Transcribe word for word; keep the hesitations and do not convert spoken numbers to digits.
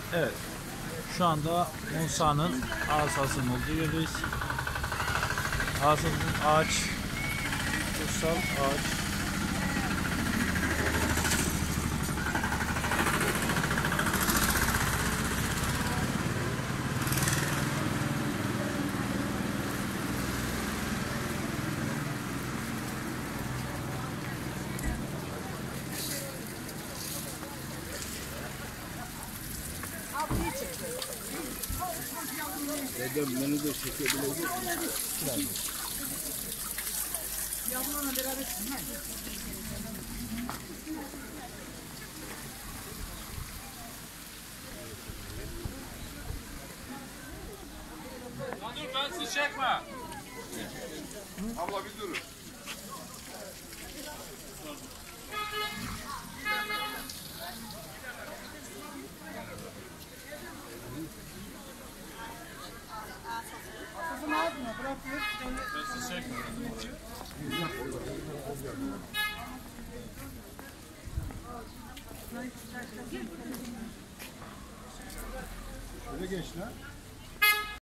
Evet. Şu anda Musa'nın asasının olduğu yerdeyiz. Asasının ağaç, kutsal ağaç. Dedem beni de çekebilecek mi? Yavrularla beraber çıkmayın. Lan dur ben sizi çekme. Abla bir durun. Kızın ağzına bırakıyor. Ben sizi çekme. Şöyle geç lan.